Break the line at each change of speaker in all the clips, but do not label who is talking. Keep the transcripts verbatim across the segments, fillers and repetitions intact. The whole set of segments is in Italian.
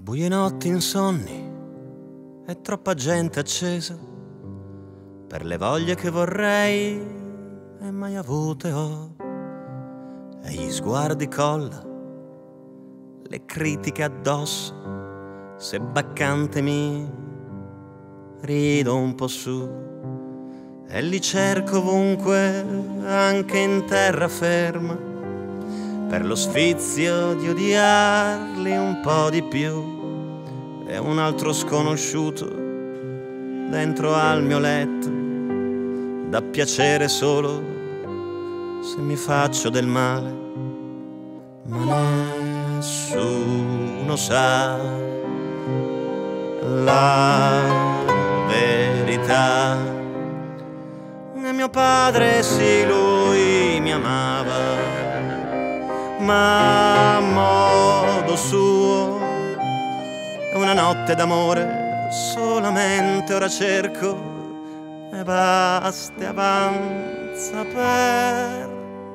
Buie notti insonni e troppa gente accesa per le voglie che vorrei e mai avute ho. E gli sguardi colla, le critiche addosso, se baccante mi rido un po' su e li cerco ovunque, anche in terraferma, per lo sfizio di odiarli un po' di più. E un altro sconosciuto dentro al mio letto, da piacere solo se mi faccio del male, ma nessuno sa la verità. E mio padre sì, lui mi amava, ma a modo suo. Una notte d'amore solamente ora cerco e basta e avanza per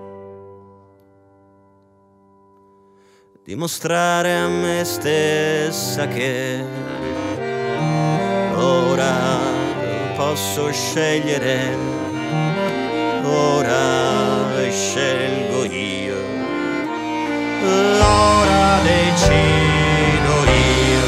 dimostrare a me stessa che ora posso scegliere, ora scelgo io, ora decido io.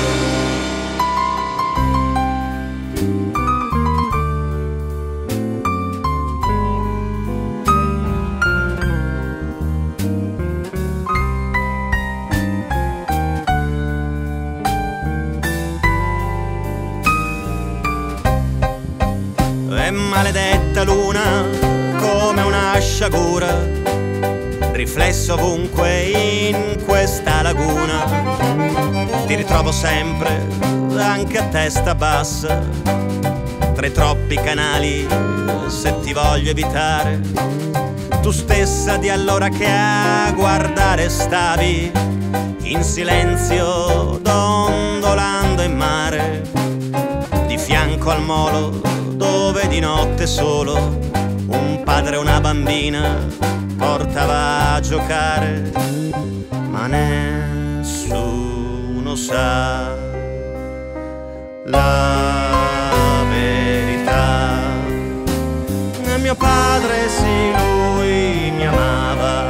E maledetta luna come una sciagura, riflesso ovunque in questa laguna. Ti ritrovo sempre, anche a testa bassa, tra i troppi canali, se ti voglio evitare. Tu stessa di allora che a guardare stavi, in silenzio, dondolando in mare, di fianco al molo dove di notte solo un padre e una bambina portava a giocare. Ma nessuno sa la verità. E mio padre sì, lui mi amava,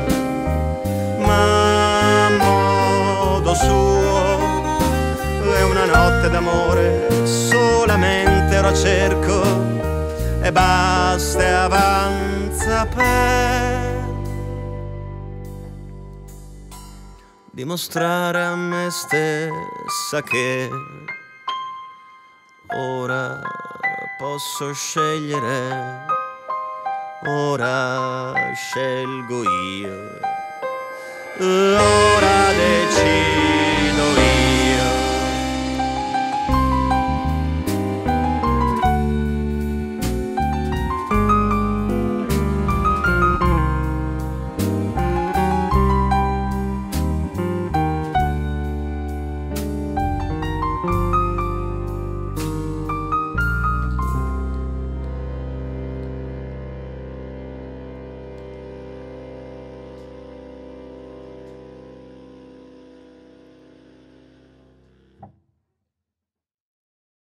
ma a modo suo. E una notte d'amore solamente ora cerco e basta e avanza per dimostrare a me stessa che ora posso scegliere, ora scelgo io, ora